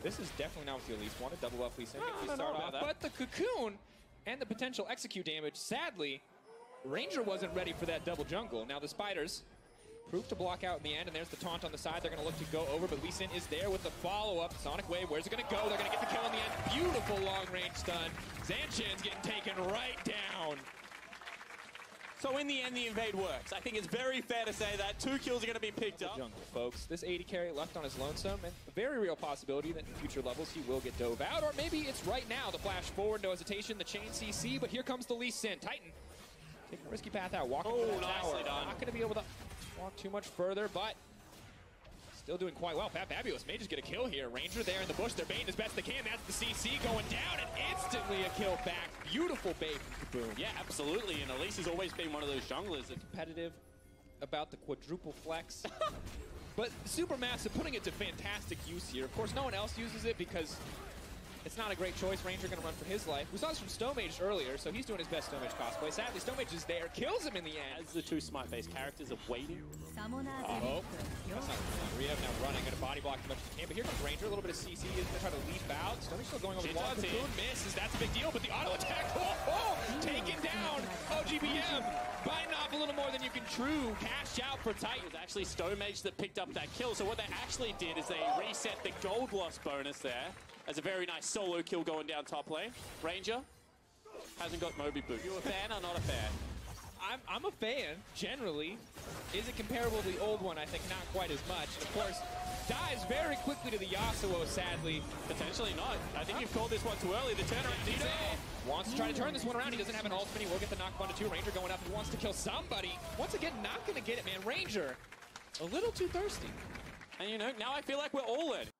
This is definitely not what you at least wanted. Double up Lee Sin. But the cocoon and the potential execute damage, sadly, Ranger wasn't ready for that double jungle. Now the spiders proof to block out in the end, and there's the taunt on the side. They're going to look to go over, but Lee Sin is there with the follow-up. Sonic Wave, where's it going to go? They're going to get the kill in the end. Beautiful long-range stun. Zanshin's getting taken right down. So in the end, the invade works. I think it's very fair to say that 2 kills are going to be picked up. Jungle, folks. This 80 carry left on his lonesome, and a very real possibility that in future levels he will get dove out, or maybe it's right now. The flash forward, no hesitation, the chain CC, but here comes the Lee Sin. Titan taking a risky path out, walking to the tower. Not going to be able to walk too much further, but still doing quite well. Fabulous may just get a kill here. Ranger there in the bush. They're baiting as best they can. That's the CC going down, and instantly a kill back. Beautiful bait from Kaboom. Yeah, absolutely. And Elise has always been one of those junglers that's Competitive about the quadruple flex. But Supermassive putting it to fantastic use here. Of course, no one else uses it because it's not a great choice. Ranger going to run for his life. We saw this from Stomage earlier, so he's doing his best Stomage cosplay. Sadly, Stomage is there, kills him in the end. as the 2 smite-based characters are waiting. Oh, that's not Rhea now running, going to body block as much as he can. But here comes Ranger, a little bit of CC. He's going to try to leap out. Stomage still going over the wall. Cocoon misses. That's a big deal, but the auto attack, taken down. OGBM biting off a little more than you can chew. Cash out for Titan. It was actually Stomage that picked up that kill. So what they actually did is they reset the gold loss bonus there. As a very nice solo kill going down top lane. Ranger hasn't got Moby Boot. You a fan or not a fan? I'm a fan, generally. Is it comparable to the old one? I think not quite as much. And of course, dives very quickly to the Yasuo, sadly. Potentially not. I think you've called this one too early. The turnaround Dino wants to try to turn this one around. He doesn't have an ultimate. He will get the knock 1-2. Ranger going up. He wants to kill somebody. Once again, not going to get it, man. Ranger, a little too thirsty. And you know, now I feel like we're all in.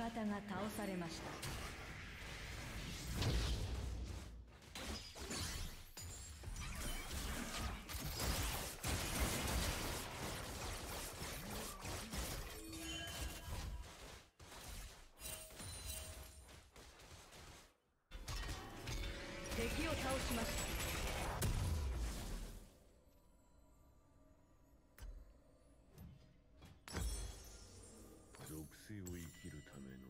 方が倒されました。敵を倒しました。 属性を生きるための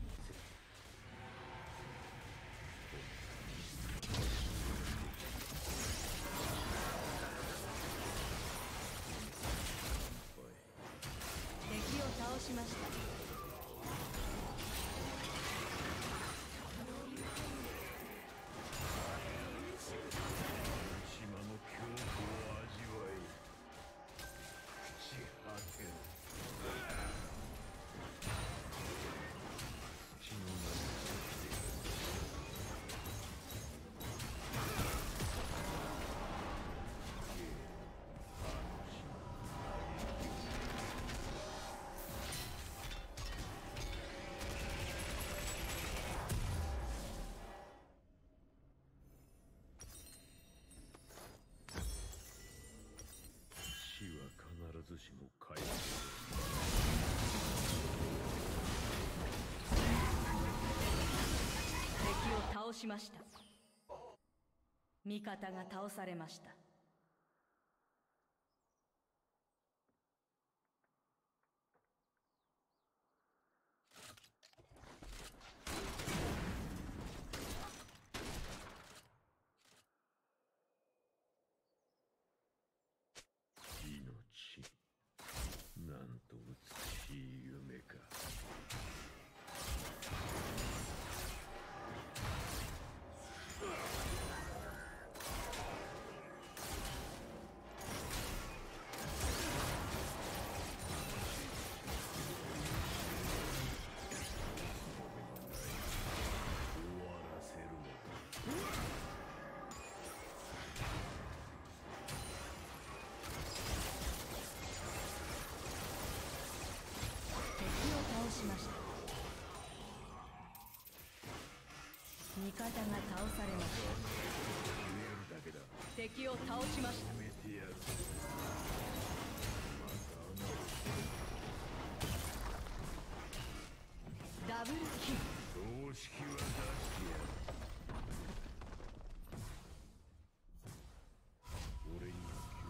敵を倒しました。 島の恐怖を味わい朽ち果てる土の中死は必ずしも回復敵を倒しました。味方が倒されました。 命なんと美しい夢か。終わらせるのか。 敵を倒しました。味方が倒されました。 見えるだけだ。 敵を倒しました。 埋めてやる。また穴をダブルキル。 標識は出してやる。俺に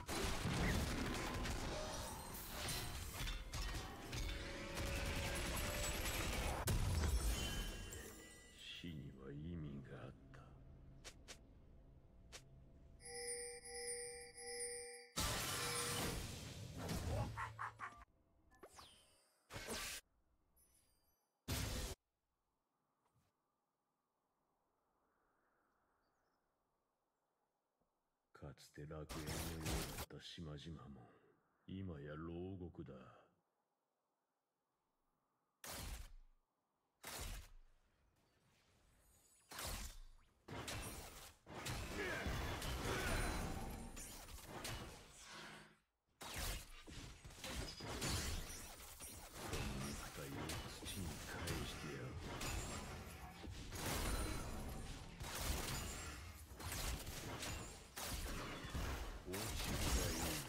死には意味があった。かつて楽園のようだった島々も今や牢獄だ。肉体を土に返してやる。落ちるがいい。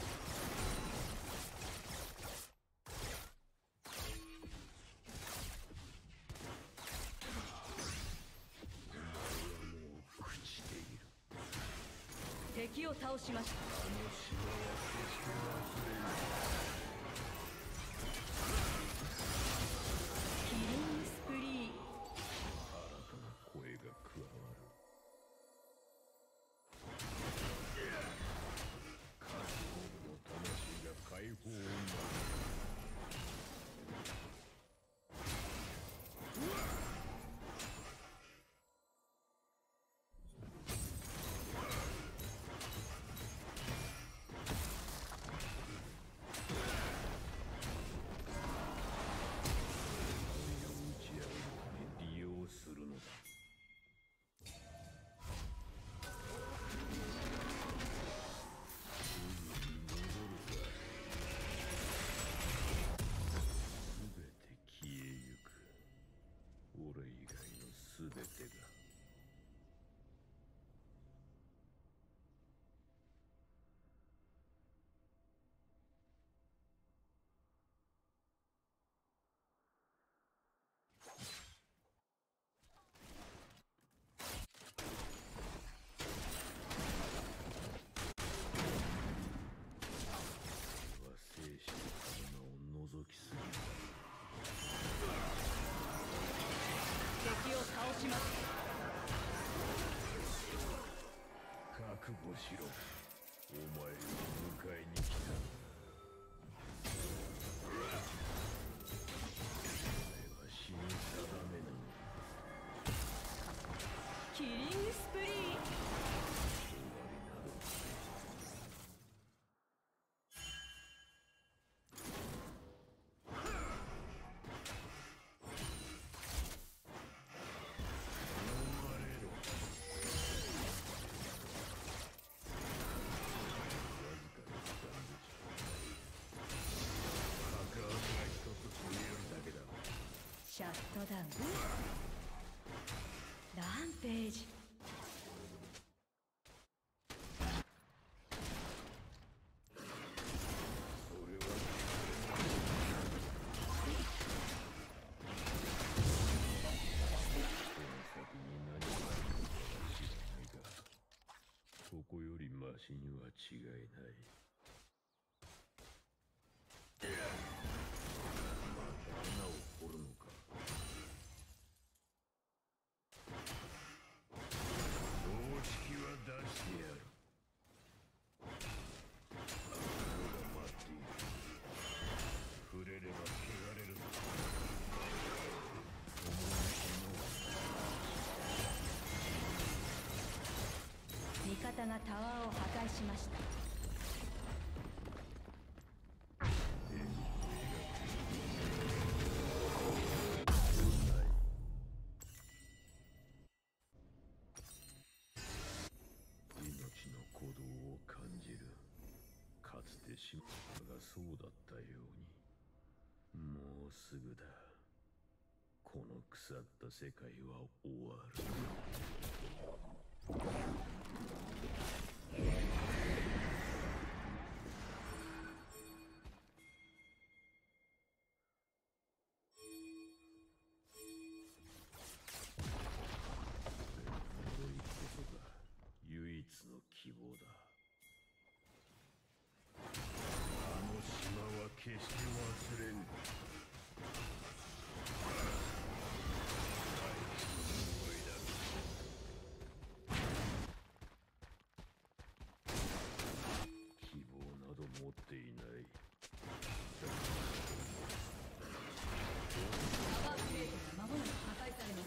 お前はもう朽ちている。 敵を倒しました。 あの島は決して忘れない。 キリングスプリー。 新たな声が加わる。各国の魂が解放を待つ。 全てが生死の花を覗きすぎた。 敵を倒します。 覚悟しろ。お前を迎えに来た。お前は死に定めぬ。 キリングスプリー。 終わりなどシャットダウン。ランページ。 ここよりマシには違いない。また穴を掘るのか。標識は出してやる。俺が待っている。触れれば汚れるぞ。 味方がタワーを破壊しました。 命の鼓動を感じる。かつて島がそうだったように。もうすぐだ。この腐った世界は終わる。唯一の希望だ。あの島は決して忘れぬ。希望など持っていない。 タワープレートが間もなく破壊されます。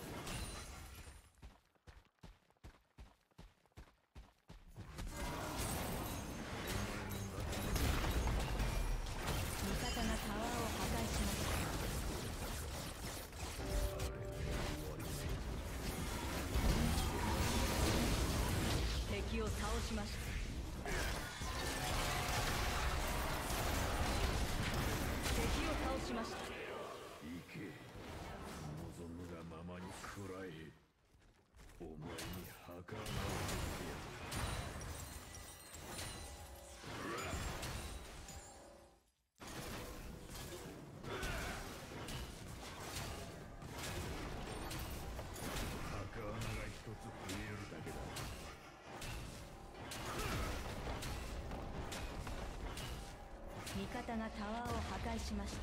敵を倒しました。敵を倒しました。 行け。望むがままに食らえ。お前に墓穴を掘ってやる。墓穴が一つ増えるだけだ。 味方がタワーを破壊しました。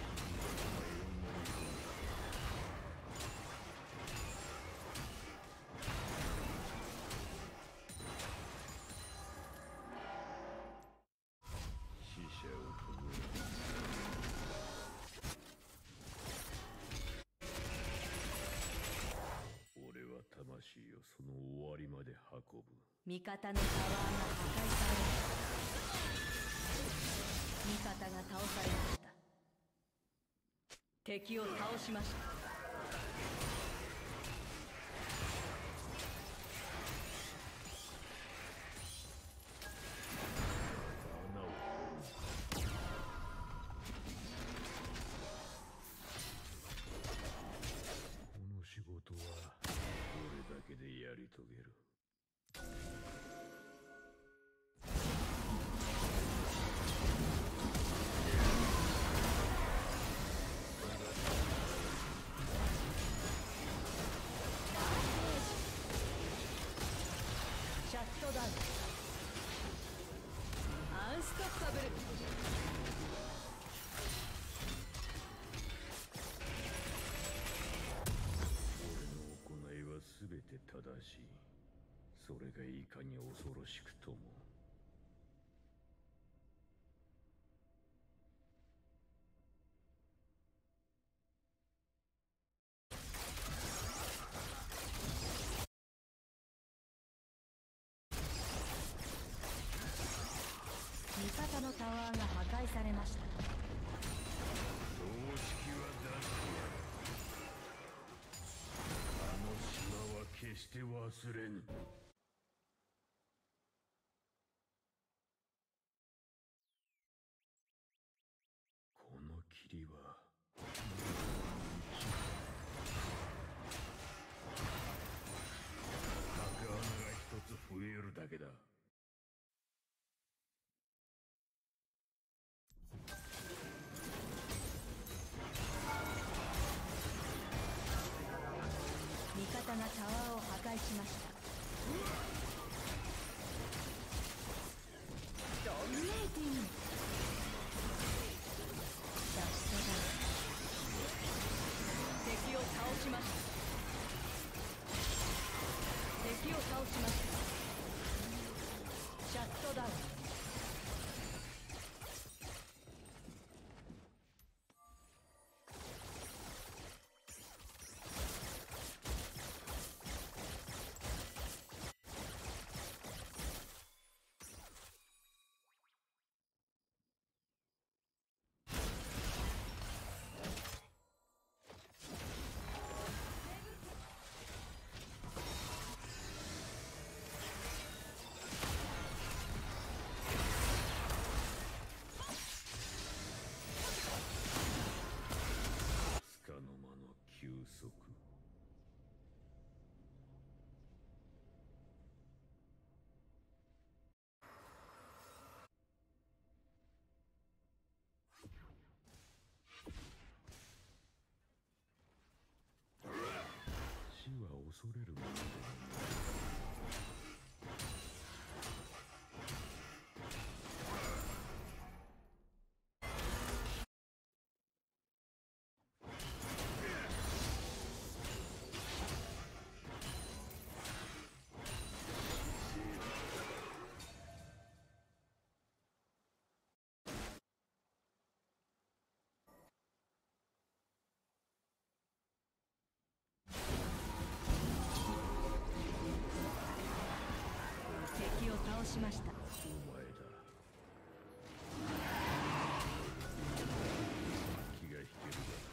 死者をくぐる。俺は魂をその終わりまで運ぶ。 味方のタワーが破壊されました。味方が倒されました。敵を倒しました。 穴を掘る。この仕事は俺り遂げる。 シャットダウン。アンストッパブル。 俺の行いは全て正しい。それがいかに恐ろしくとも。 味方のタワーが破壊されました。 葬式は出すや。あの島は決して忘れぬ。この霧は角穴が一つ増えるだけだ。 味方がタワーを破壊しました。ドミネーティング。ダッシュダウン。敵を倒しました。敵を倒しました。シャットダウン。 束の間の休息。死は恐れるものではない。 敵を倒しました。 お前だ。気が引けるが。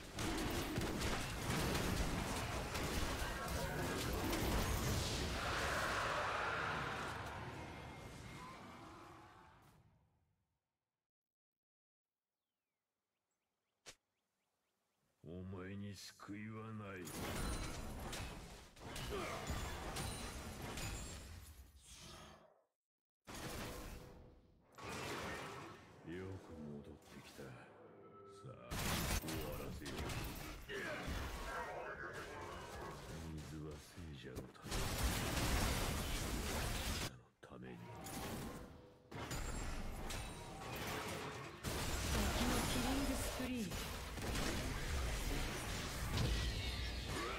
お前に救いはない。よく戻ってきた。さあ、終わらせよう。水は聖者のため。聖者のために。 敵のキリングスプリー。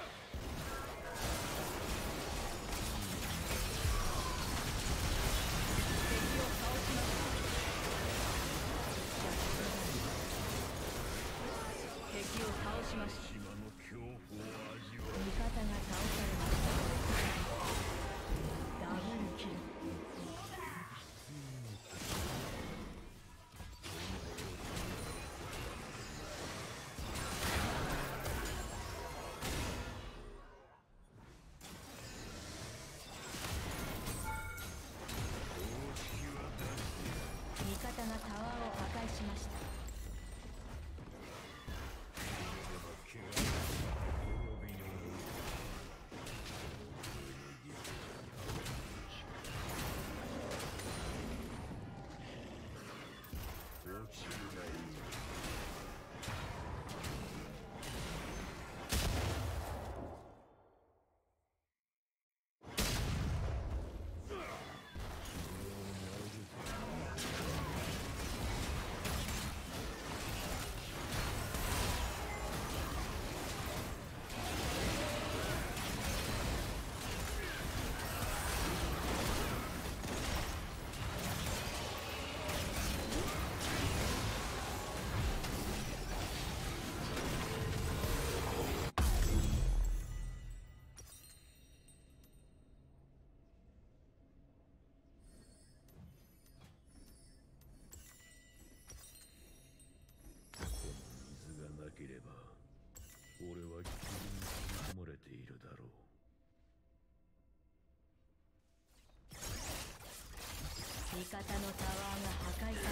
味方のタワーが破壊されました。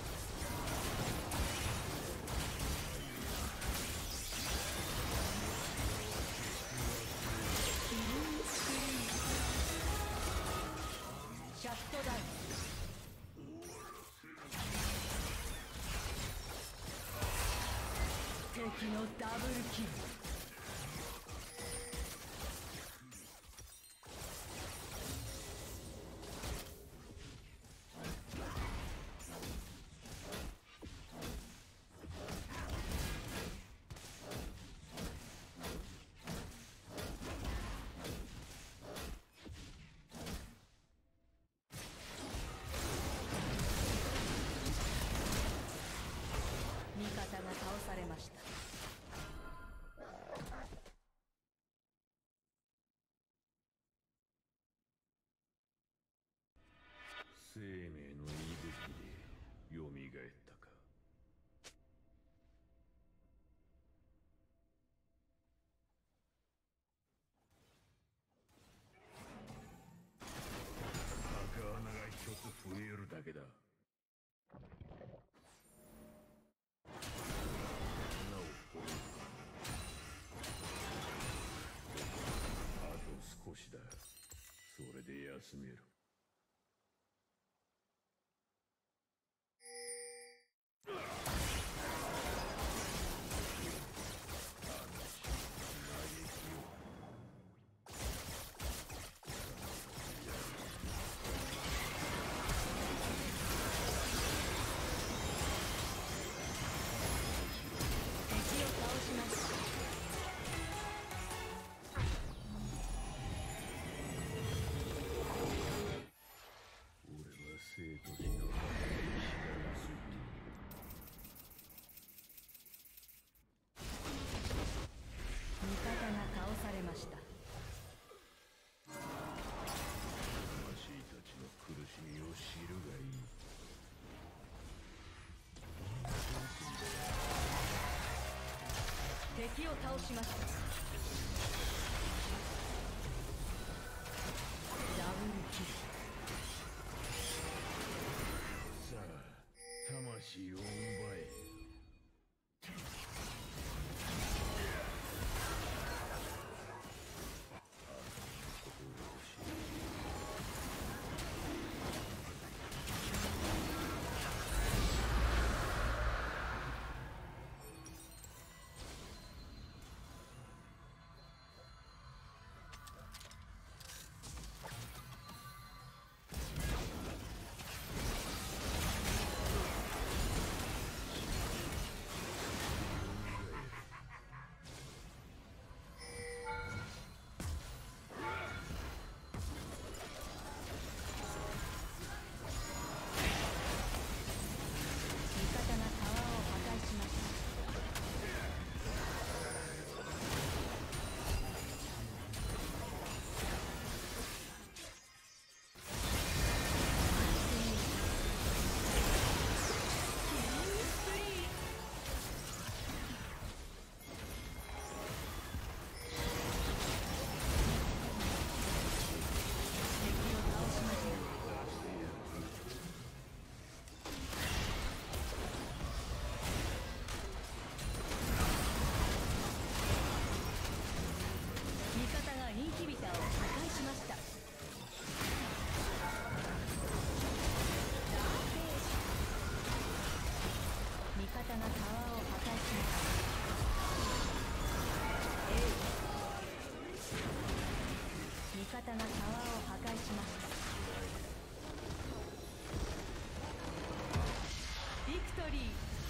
シャットダウン。敵のダブルキル。味方が倒されました。 生命の息吹でよみがえったか。赤穴が一つ増えるだけだ。あと少しだ。それで休める。生と死の間にしがみついている。 味方が倒されました。 魂たちの苦しみを知るがいい。 敵を倒しました。ダブルキル。 さあ、魂を奪え。 味方がタワーを破壊しました。ビクトリー。